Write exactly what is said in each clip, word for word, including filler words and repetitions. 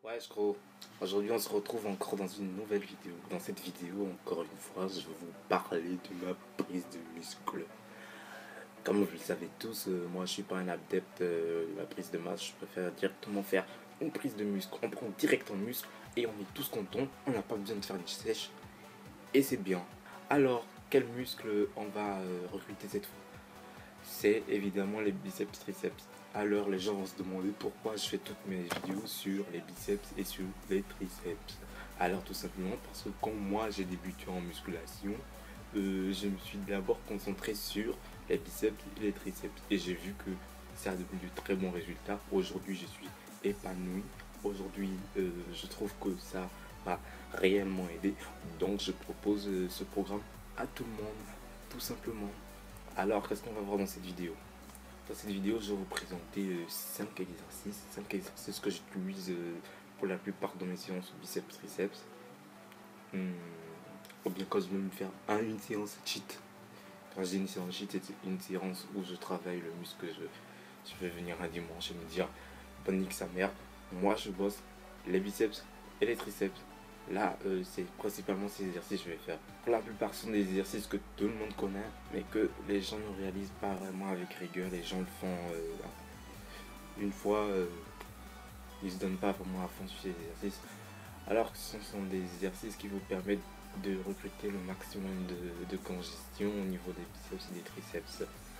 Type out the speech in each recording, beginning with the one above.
Ouais, je crois. Aujourd'hui, on se retrouve encore dans une nouvelle vidéo. Dans cette vidéo, encore une fois, je vais vous parler de ma prise de muscle. Comme vous le savez tous, euh, moi je suis pas un adepte euh, de la prise de masse. Je préfère directement faire une prise de muscle. On prend direct en muscle et on est tous contents. On n'a pas besoin de faire une sèche. Et c'est bien. Alors, quel muscle on va euh, recruter cette fois? C'est évidemment les biceps triceps. Alors les gens vont se demander pourquoi je fais toutes mes vidéos sur les biceps et sur les triceps. Alors tout simplement parce que quand moi j'ai débuté en musculation, euh, je me suis d'abord concentré sur les biceps et les triceps. Et j'ai vu que ça a donné de très bons résultats. Aujourd'hui je suis épanoui. Aujourd'hui euh, je trouve que ça m'a réellement aidé. Donc je propose euh, ce programme à tout le monde, tout simplement. Alors, qu'est-ce qu'on va voir dans cette vidéo? Dans cette vidéo, je vais vous présenter cinq exercices. cinq exercices que j'utilise euh, pour la plupart de mes séances biceps triceps. Hmm. Ou bien quand je vais me faire un, une séance cheat. Quand j'ai une séance cheat, c'est une séance où je travaille le muscle que je, je vais venir un dimanche et me dire, bonne nique sa mère, moi je bosse les biceps et les triceps. Là, euh, c'est principalement ces exercices que je vais faire. Pour la plupart, ce sont des exercices que tout le monde connaît, mais que les gens ne réalisent pas vraiment avec rigueur. Les gens le font euh, une fois, euh, ils ne se donnent pas vraiment à fond sur ces exercices. Alors que ce sont des exercices qui vous permettent de recruter le maximum de, de congestion au niveau des biceps et des triceps.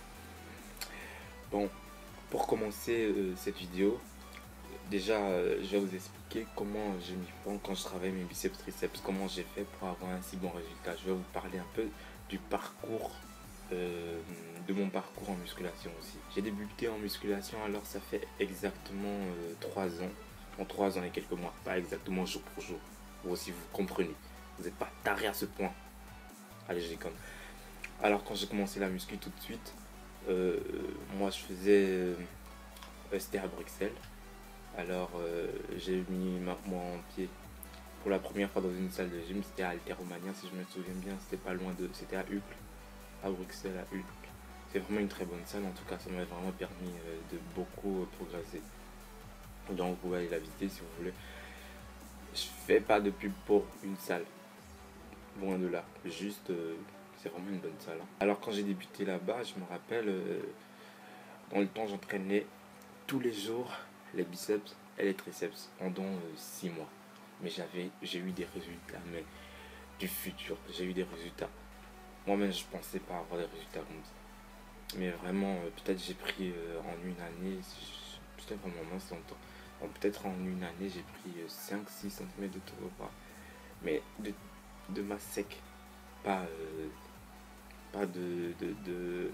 Bon, pour commencer euh, cette vidéo, déjà, euh, je vais vous expliquer comment je m'y prends quand je travaille mes biceps triceps, comment j'ai fait pour avoir un si bon résultat. Je vais vous parler un peu du parcours, euh, de mon parcours en musculation aussi. J'ai débuté en musculation, alors ça fait exactement trois ans, en trois ans et quelques mois, pas exactement jour pour jour. Vous aussi, vous comprenez, vous n'êtes pas taré à ce point. Allez, je déconne. Alors quand j'ai commencé la muscu tout de suite, euh, moi je faisais, euh, c'était à Bruxelles. Alors euh, j'ai mis ma, mon pied pour la première fois dans une salle de gym, c'était à Alteromania si je me souviens bien, c'était pas loin de, c'était à Uccle, à Bruxelles, à Uccle. C'est vraiment une très bonne salle, en tout cas ça m'a vraiment permis euh, de beaucoup euh, progresser. Donc vous pouvez aller la visiter si vous voulez. Je fais pas de pub pour une salle, loin de là, juste euh, c'est vraiment une bonne salle. Hein. Alors quand j'ai débuté là-bas, je me rappelle, euh, dans le temps j'entraînais tous les jours les biceps et les triceps pendant six mois. Mais j'avais, j'ai eu des résultats, mais du futur, j'ai eu des résultats. Moi-même, je pensais pas avoir des résultats comme ça. Mais vraiment, euh, peut-être j'ai pris euh, en une année, peut-être vraiment moins longtemps. Peut-être en une année, j'ai pris euh, cinq six centimètres de tour de bras. Mais de, de masse sec, pas, euh, pas de, de, de,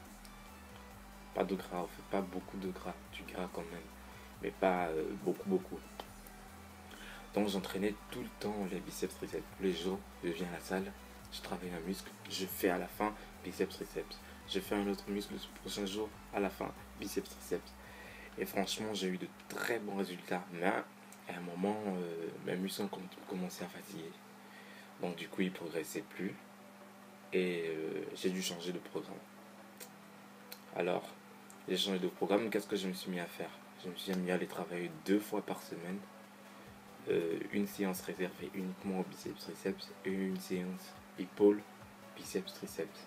pas de gras, en fait, pas beaucoup de gras, du gras quand même. Mais pas euh, beaucoup beaucoup. Donc j'entraînais tout le temps les biceps triceps. Tous les jours, je viens à la salle, je travaille un muscle, je fais à la fin biceps triceps. Je fais un autre muscle le prochain jour, à la fin biceps triceps. Et franchement, j'ai eu de très bons résultats. Mais à un moment, euh, mes muscles ont commencé à fatiguer. Donc du coup, ils ne progressaient plus. Et euh, j'ai dû changer de programme. Alors, j'ai changé de programme. Qu'est-ce que je me suis mis à faire? Je me suis mis à aller travailler deux fois par semaine. Euh, une séance réservée uniquement aux biceps triceps et une séance épaule biceps triceps.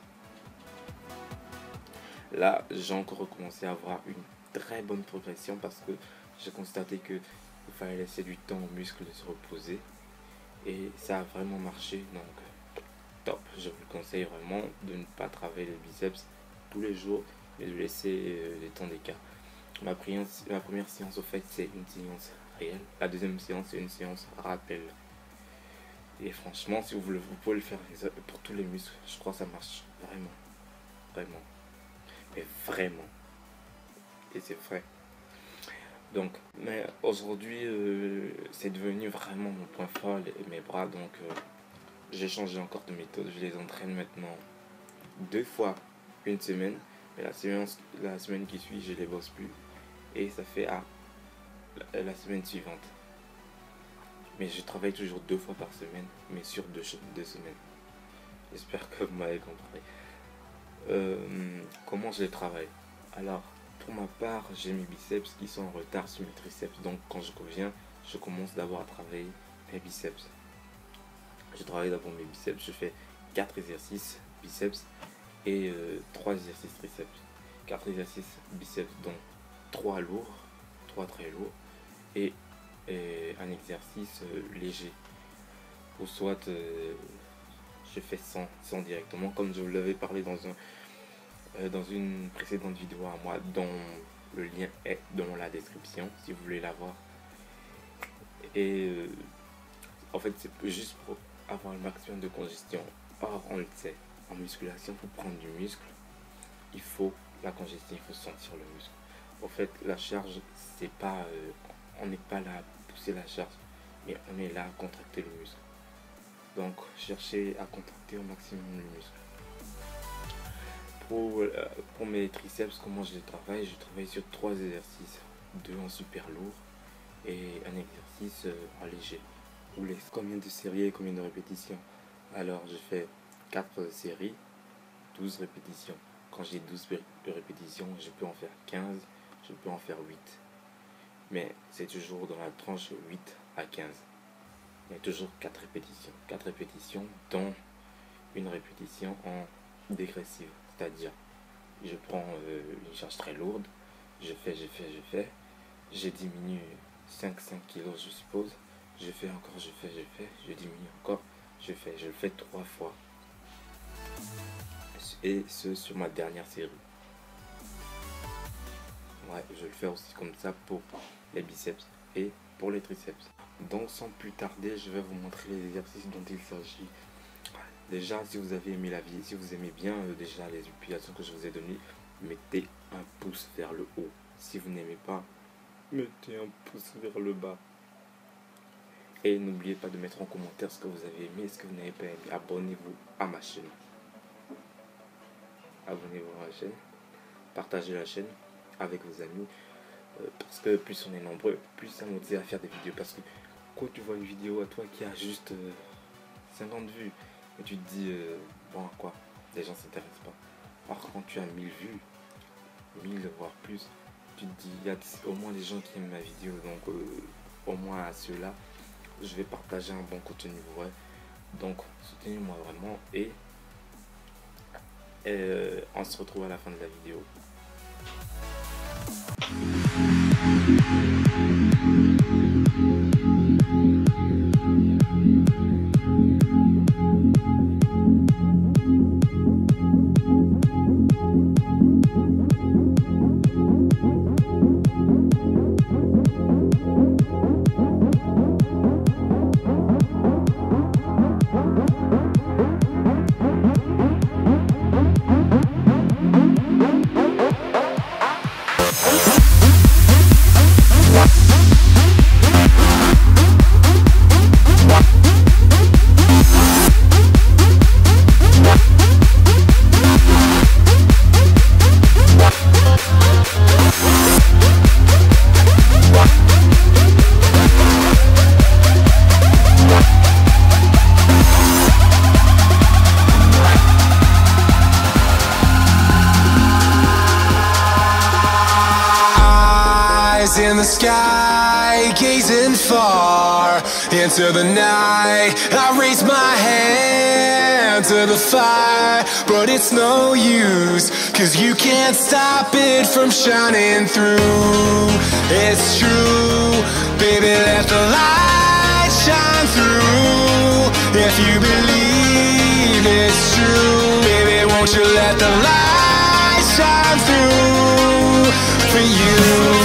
Là, j'ai encore recommencé à avoir une très bonne progression parce que j'ai constaté qu'il fallait laisser du temps aux muscles de se reposer et ça a vraiment marché. Donc top, je vous le conseille vraiment de ne pas travailler les biceps tous les jours mais de laisser euh, des temps d'écart. Ma, ma première séance au fait c'est une séance réelle. La deuxième séance c'est une séance rappel. Et franchement si vous, voulez, vous pouvez le faire pour tous les muscles, je crois que ça marche vraiment. Vraiment. Mais vraiment. Et c'est vrai. Donc, mais aujourd'hui euh, c'est devenu vraiment mon point fort, les, mes bras. Donc euh, j'ai changé encore de méthode. Je les entraîne maintenant deux fois une semaine. Mais la semaine, la semaine qui suit je les bosse plus. Et ça fait à la, la semaine suivante. Mais je travaille toujours deux fois par semaine, mais sur deux, deux semaines. J'espère que vous m'avez compris. Euh, comment je les travaille? Alors, pour ma part, j'ai mes biceps qui sont en retard sur mes triceps. Donc, quand je reviens, je commence d'abord à travailler mes biceps. Je travaille d'abord mes biceps, je fais quatre exercices biceps et euh, trois exercices triceps. quatre exercices biceps, donc trois lourds, trois très lourds et, et un exercice euh, léger. Ou soit euh, je fais cent, cent directement, comme je vous l'avais parlé dans, un, euh, dans une précédente vidéo à moi, dont le lien est dans la description si vous voulez la voir. Et euh, en fait, c'est juste pour avoir le maximum de congestion. Or, on le sait, en musculation, pour prendre du muscle, il faut la congestion, il faut sentir le muscle. En fait, la charge, c'est pas, euh, on n'est pas là à pousser la charge, mais on est là à contracter le muscle. Donc, cherchez à contracter au maximum le muscle. Pour, euh, pour mes triceps, comment je les travaille? Je travaille sur trois exercices, deux en super lourd et un exercice euh, en léger. Ou les combien de séries et combien de répétitions? Alors, je fais quatre séries, douze répétitions. Quand j'ai douze répétitions, je peux en faire quinze, je peux en faire huit. Mais c'est toujours dans la tranche huit à quinze. Mais toujours quatre répétitions. quatre répétitions, dont une répétition en dégressive. C'est-à-dire, je prends euh, une charge très lourde, je fais, je fais, je fais, je diminue cinq kilos, je suppose, je fais encore, je fais, je fais, je diminue encore, je fais, je le fais trois fois. Et ce sur ma dernière série. Ouais, je le fais aussi comme ça pour les biceps et pour les triceps. Donc sans plus tarder, je vais vous montrer les exercices dont il s'agit. Déjà, si vous avez aimé la vidéo, si vous aimez bien euh, déjà les explications que je vous ai données, mettez un pouce vers le haut. Si vous n'aimez pas, mettez un pouce vers le bas. Et n'oubliez pas de mettre en commentaire ce que vous avez aimé et ce que vous n'avez pas aimé. Abonnez-vous à ma chaîne. Abonnez-vous à ma chaîne. Partagez la chaîne avec vos amis. Euh, parce que plus on est nombreux, plus ça motive à faire des vidéos. Parce que quand tu vois une vidéo à toi qui a juste euh, cinquante vues, et tu te dis, euh, bon, à quoi? Les gens ne s'intéressent pas. Alors quand tu as mille vues, mille voire plus, tu te dis, il y a au moins des gens qui aiment ma vidéo. Donc euh, au moins à ceux-là, je vais partager un bon contenu vrai. Donc soutenez-moi vraiment et, et euh, on se retrouve à la fin de la vidéo. In the sky, gazing far into the night, I raise my hand to the fire, but it's no use, cause you can't stop it from shining through. It's true, baby, let the light shine through. If you believe it's true, baby, won't you let the light shine through for you.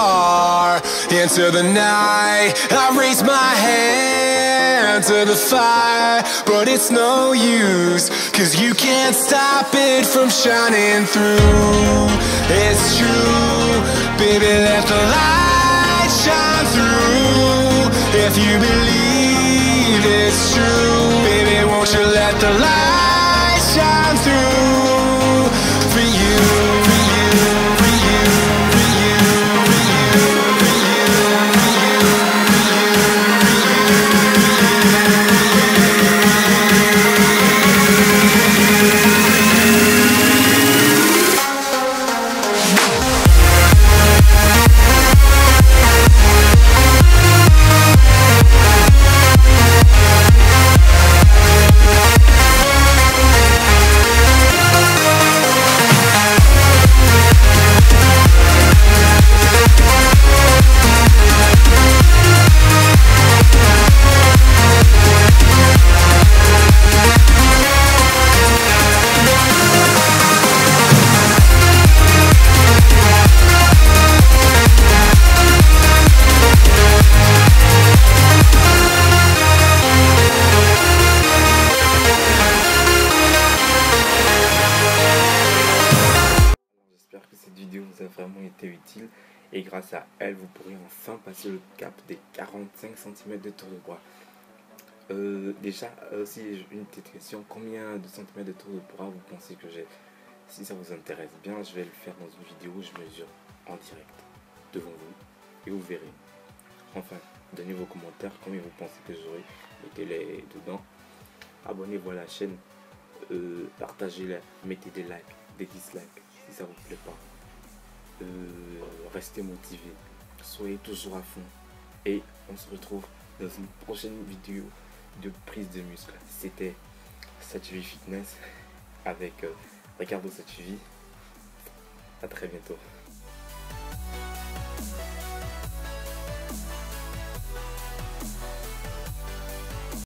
far into the night. I raise my hand to the fire, but it's no use, 'cause you can't stop it from shining through. It's true, baby, let the light shine through. If you believe it's true, baby, won't you let the light shine through for you, for you, for you, for you, for you, for you, for you, for J'espère que cette vidéo vous a vraiment été utile et grâce à elle vous pourrez enfin passer le cap des quarante-cinq centimètres de tour de bras. Euh, déjà aussi une petite question, combien de centimètres de tour de bras vous pensez que j'ai? Si ça vous intéresse bien, je vais le faire dans une vidéo où je mesure en direct devant vous et vous verrez. Enfin, donnez vos commentaires, combien vous pensez que j'aurai, mettez-les dedans. Abonnez-vous à la chaîne, euh, partagez-la, mettez des likes, des dislikes si ça vous plaît pas. Euh, restez motivés, soyez toujours à fond et on se retrouve dans une prochaine vidéo de prise de muscle. C'était Satuvi Fitness avec euh, Ricardo Satuvi. À très bientôt.